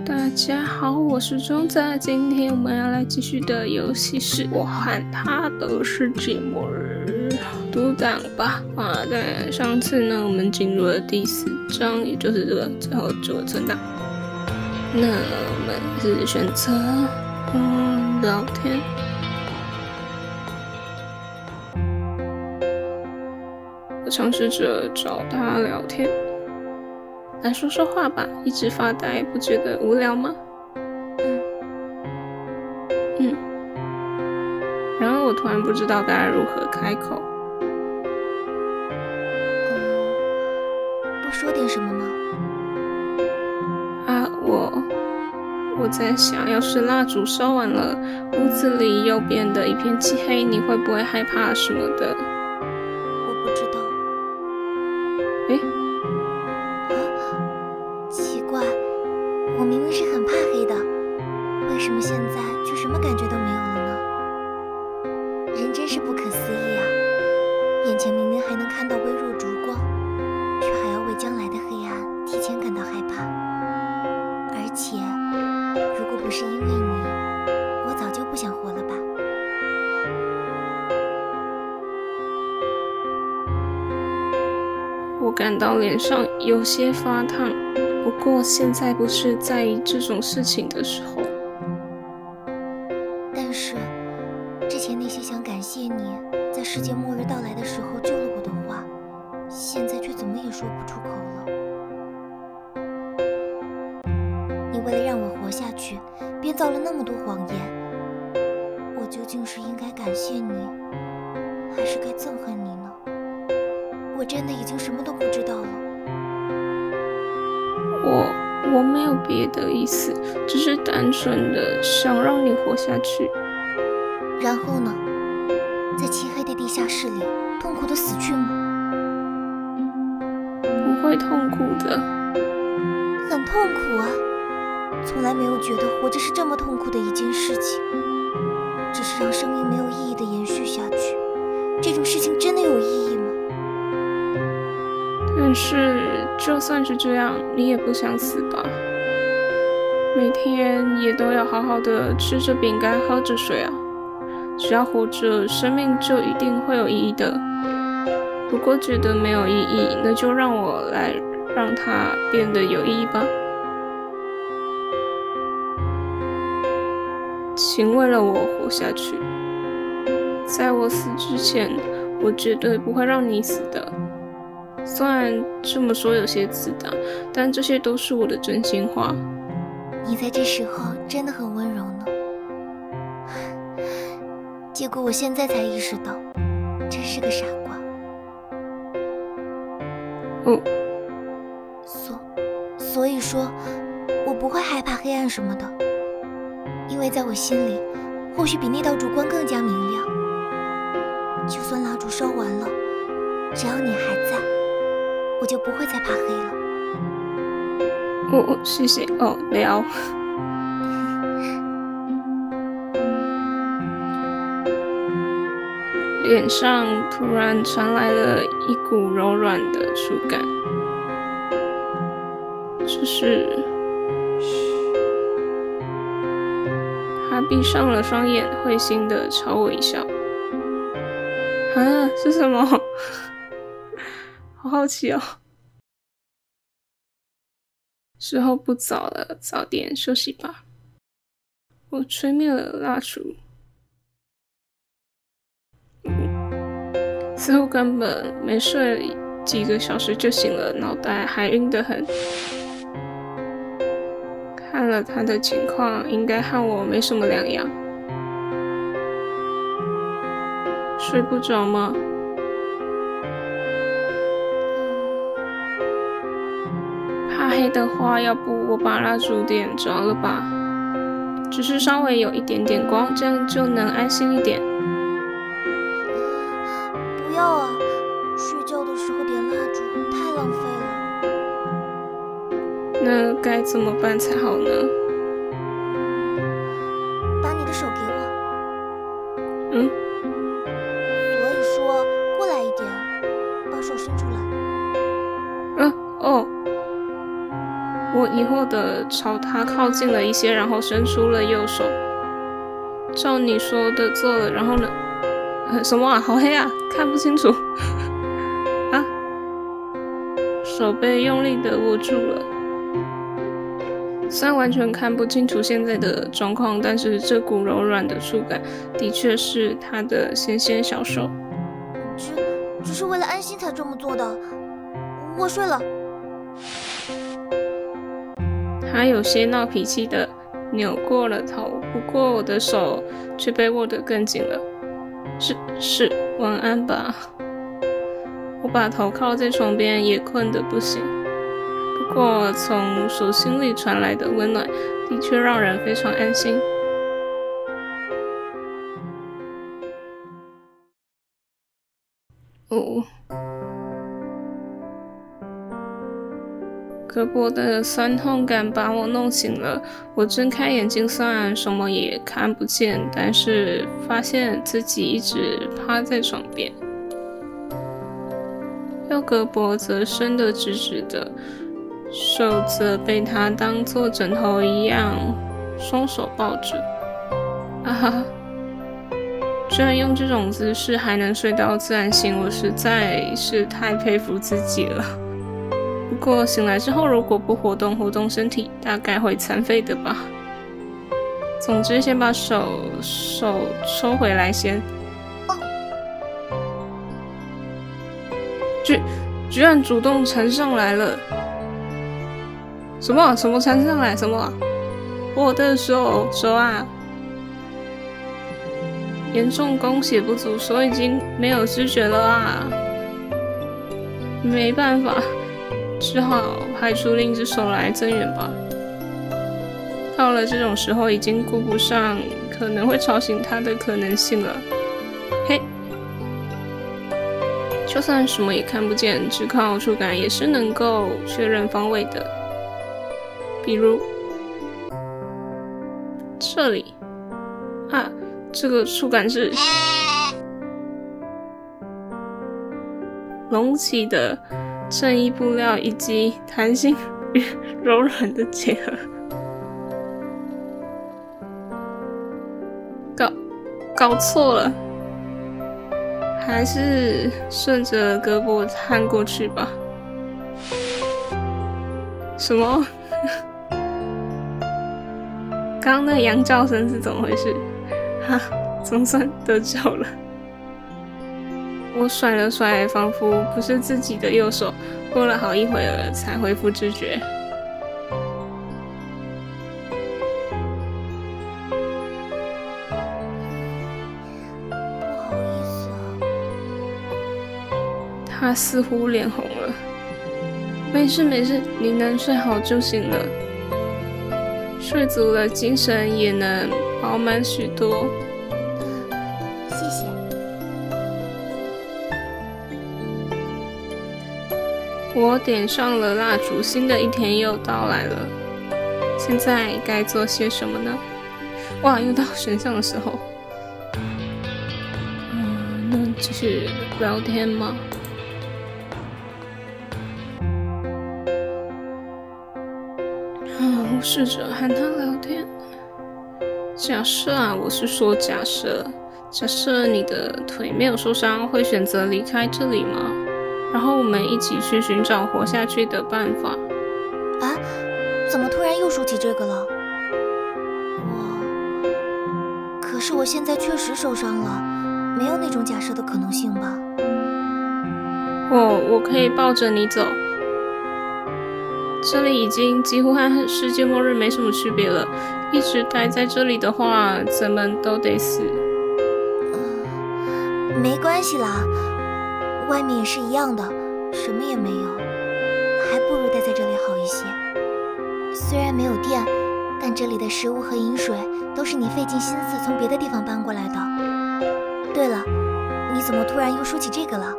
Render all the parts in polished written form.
大家好，我是钟仔，今天我们要来继续的游戏是我和他的世界末日，读档吧。对，上次呢，我们进入了第4章，也就是这个最后这个存档。那我们是选择聊天。我尝试着找他聊天。来说说话吧，一直发呆不觉得无聊吗？然后我突然不知道该如何开口。 不说点什么吗？ 我在想，要是蜡烛烧完了，屋子里又变得一片漆黑，你会不会害怕什么的？ 我不知道。奇怪，我明明是很怕黑的，为什么现在却什么感觉都没有了呢？人真是不可思议啊！眼前明明还能看到微弱烛光，却还要为将来的黑暗提前感到害怕。而且，如果不是因为你，我早就不想活了吧。 我感到脸上有些发烫，不过现在不是在意这种事情的时候。 但是，之前那些想感谢你在世界末日到来的时候救了我的话，现在却怎么也说不出口了。你为了让我活下去，编造了那么多谎言，我究竟是应该感谢你，还是该憎恨你呢？我真的已经什么都不知道了。 我没有别的意思，只是单纯的想让你活下去。 然后呢？在漆黑的地下室里痛苦的死去吗？ 不会痛苦的。 很痛苦啊，从来没有觉得活着是这么痛苦的一件事情。只是让生命没有意义的延续下去，这种事情真的有意义吗？ 但是就算是这样，你也不想死吧？每天也都要好好的吃着饼干，喝着水啊。只要活着，生命就一定会有意义的。如果觉得没有意义，那就让我来让它变得有意义吧。请为了我活下去。在我死之前，我绝对不会让你死的。虽然这么说有些自大，但这些都是我的真心话。 你在这时候真的很温柔呢。结果我现在才意识到，真是个傻瓜。所以说，我不会害怕黑暗什么的，因为在我心里，或许比那道烛光更加明亮。就算蜡烛烧完了，只要你还在，我就不会再怕黑了。 谢谢聊。脸上突然传来了一股柔软的触感，就是他闭上了双眼，会心的朝我一笑。是什么？好好奇哦。时候不早了，早点休息吧。我吹灭了蜡烛。似乎根本没睡几个小时就醒了，脑袋还晕得很。看了他的情况，应该和我没什么两样。睡不着吗？怕黑的话，要不我把蜡烛点着了吧？只是稍微有一点点光，这样就能安心一点。 不要啊！睡觉的时候点蜡烛太浪费了。 那该怎么办才好呢？ 把你的手给我。所以说，过来一点，把手伸出来。 我我疑惑地朝他靠近了一些，然后伸出了右手。照你说的做了，然后呢？什么啊？好黑啊，看不清楚。啊！手被用力地握住了。虽然完全看不清楚现在的状况，但是这股柔软的触感的确是他的纤纤小手。 只是为了安心才这么做的。我睡了。 他有些闹脾气的扭过了头，不过我的手却被握得更紧了。是，晚安吧。我把头靠在床边，也困得不行。不过从手心里传来的温暖，的确让人非常安心。哦。胳膊的酸痛感把我弄醒了，我睁开眼睛，虽然什么也看不见，但是发现自己一直趴在床边，右胳膊则伸得直直的，手则被他当作枕头一样双手抱着。啊哈！居然用这种姿势还能睡到自然醒，我实在是太佩服自己了。不过醒来之后，如果不活动身体，大概会残废的吧。总之，先把手抽回来先。居然主动缠上来了！什么缠上来？什么？我的手啊！严重供血不足，手已经没有知觉了啊！没办法。只好派出另一只手来增援吧。到了这种时候，已经顾不上可能会吵醒他的可能性了。嘿，就算什么也看不见，只靠触感也是能够确认方位的。比如这里啊，这个触感是隆起的衬衣布料以及弹性与柔软的结合。搞错了，还是顺着胳膊探过去吧。什么？刚刚那羊叫声是怎么回事？哈，总算得救了。我甩了甩仿佛不是自己的右手，过了好一会儿才恢复知觉。 不好意思啊。 他似乎脸红了。没事，你能睡好就行了。睡足了，精神也能饱满许多。 谢谢。 我点上了蜡烛，新的一天又到来了。现在该做些什么呢？哇，又到选项的时候。那继续聊天吗？我试着和他聊天。假设啊，我是说假设你的腿没有受伤，会选择离开这里吗？然后我们一起去寻找活下去的办法。 啊？怎么突然又说起这个了？可是我现在确实受伤了，没有那种假设的可能性吧？ 我可以抱着你走。这里已经几乎和世界末日没什么区别了，一直待在这里的话，怎么都得死。 没关系啦，外面也是一样的，什么也没有，还不如待在这里好一些。虽然没有电，但这里的食物和饮水都是你费尽心思从别的地方搬过来的。对了，你怎么突然又说起这个了？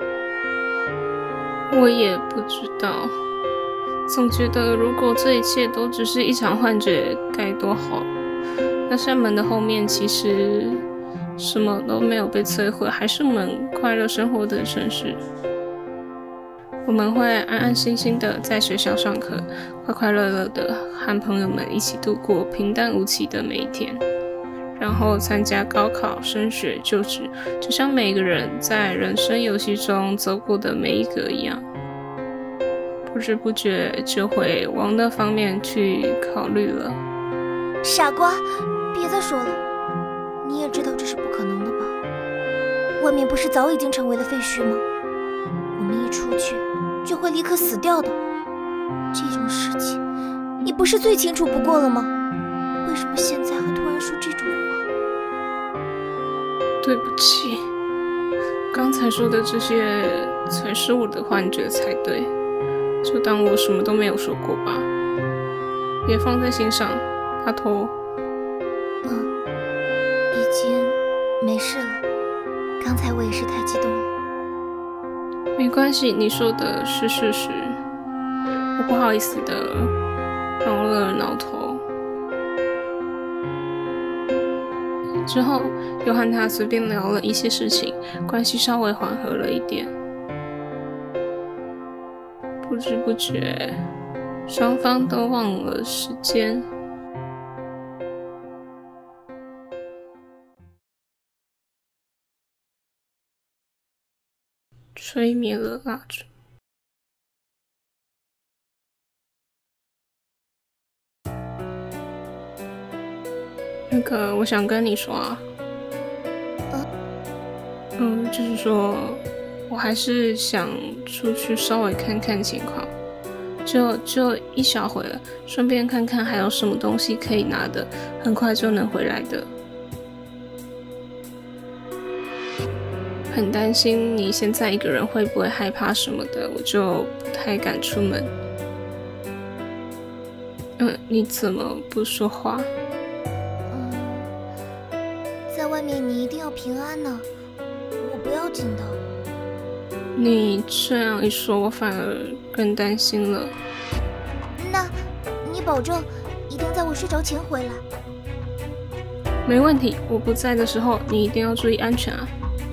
我也不知道，总觉得如果这一切都只是一场幻觉，该多好。那扇门的后面其实什么都没有被摧毁，还是我们快乐生活的城市。 我们会安安心心的在学校上课，快快乐乐的和朋友们一起度过平淡无奇的每一天，然后参加高考、升学、就职，就像每个人在人生游戏中走过的每一个一样。不知不觉就会往那方面去考虑了。 傻瓜，别再说了，你也知道这是不可能的吧？外面不是早已经成为了废墟吗？我们一出去就会立刻死掉的。这种事情你不是最清楚不过了吗？为什么现在会突然说这种话？ 对不起，刚才说的这些才是我的幻觉才对，就当我什么都没有说过吧，别放在心上，阿头。 已经没事了，刚才我也是太激动了。 没关系，你说的是事实，我不好意思的挠了挠头。之后又和他随便聊了一些事情，关系稍微缓和了一点。不知不觉，双方都忘了时间。吹灭了蜡烛。那个，我想跟你说啊，就是说我还是想出去稍微看看情况，就一小会了，顺便看看还有什么东西可以拿的，很快就能回来的。很担心你现在一个人会不会害怕什么的，我就不太敢出门。你怎么不说话？ 在外面你一定要平安呢，我不要紧的。 你这样一说，我反而更担心了。 那你保证一定在我睡着前回来？ 没问题，我不在的时候你一定要注意安全啊。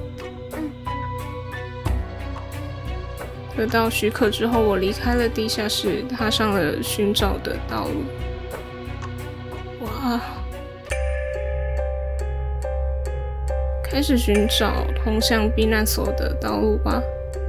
得到许可之后，我离开了地下室，踏上了寻找的道路。哇！开始寻找通向避难所的道路吧。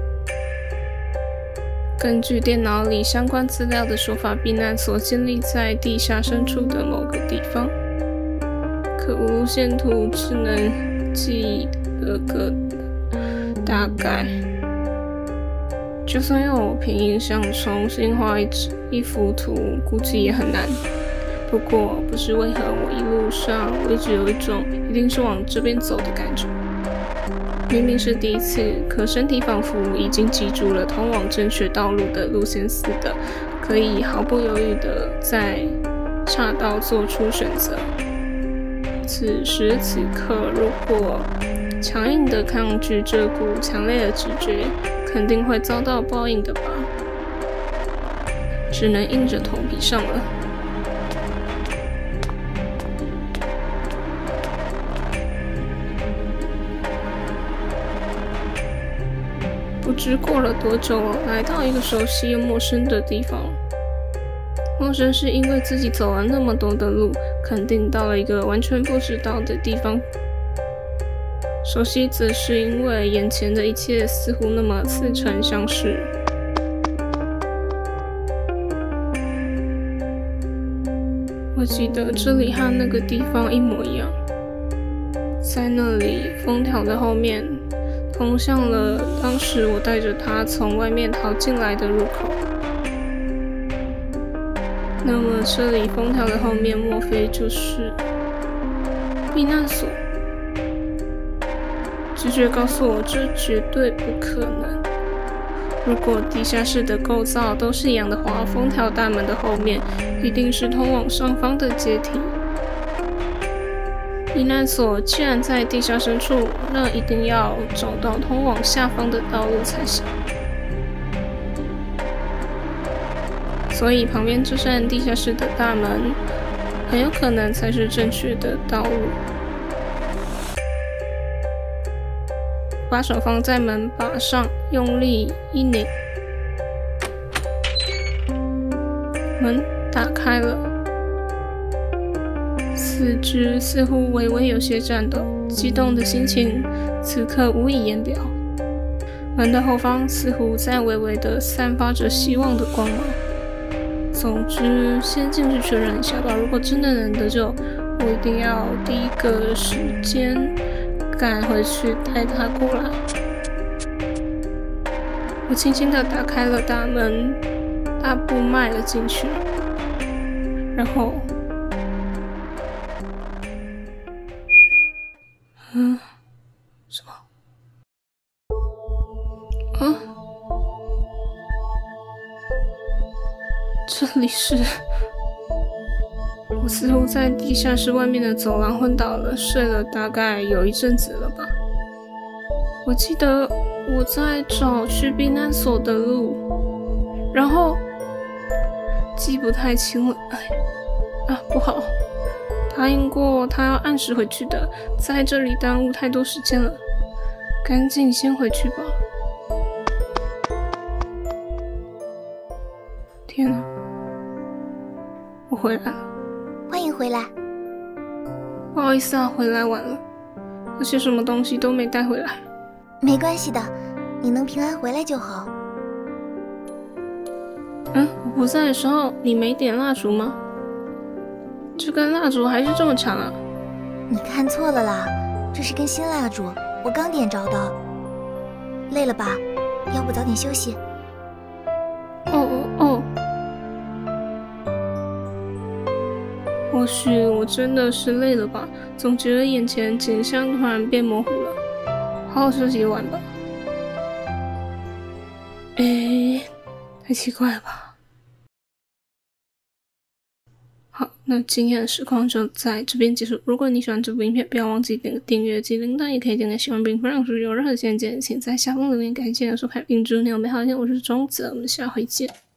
根据电脑里相关资料的说法，避难所建立在地下深处的某个地方。可恶，路线图只能记了个大概。就算要我凭印象重新画一幅图，估计也很难。不过，不知为何，我一路上我一直有一种一定是往这边走的感觉。明明是第一次，可身体仿佛已经记住了通往正确道路的路线似的，可以毫不犹豫地在岔道做出选择。此时此刻，如果强硬地抗拒这股强烈的直觉，肯定会遭到报应的吧，只能硬着头皮上了。不知过了多久，来到一个熟悉又陌生的地方。陌生是因为自己走了那么多的路，肯定到了一个完全不知道的地方。熟悉则是因为眼前的一切似乎那么似曾相识。我记得这里和那个地方一模一样，在那里封条的后面通向了当时我带着他从外面逃进来的入口。那么这里封条的后面莫非就是避难所？直觉告诉我，这绝对不可能。如果地下室的构造都是一样的话，封条大门的后面一定是通往上方的阶梯。避难所既然在地下深处，那一定要找到通往下方的道路才行。所以旁边这扇地下室的大门，很有可能才是正确的道路。把手放在门把上，用力一拧， 门打开了，四肢似乎微微有些颤抖，激动的心情此刻无以言表。门的后方似乎在微微的散发着希望的光芒。总之，先进去确认一下吧。如果真的能得救，我一定要第一个时间赶回去带他过来。我轻轻地打开了大门，大步迈了进去，然后，什么？这里是……我似乎在地下室外面的走廊昏倒了，睡了大概有一阵子了吧。我记得我在找去避难所的路，然后记不太清了。不好，答应过他要按时回去的，在这里耽误太多时间了，赶紧先回去吧。天哪，我回来了。 欢迎回来。 不好意思啊，回来晚了，而且什么东西都没带回来。 没关系的，你能平安回来就好。 我不在的时候，你没点蜡烛吗？这根蜡烛还是这么长啊？ 你看错了啦，这是根新蜡烛，我刚点着的。累了吧？要不早点休息。 或许我真的是累了吧，总觉得眼前景象突然变模糊了。好好休息一晚吧。太奇怪了吧。好，那今天的实况就在这边结束。如果你喜欢这部影片，不要忘记点个订阅及铃铛，也可以点个喜欢并分享出去。有任何建议，请在下方留言。感谢收看并祝你有美好的一天。我是钟子，我们下回见。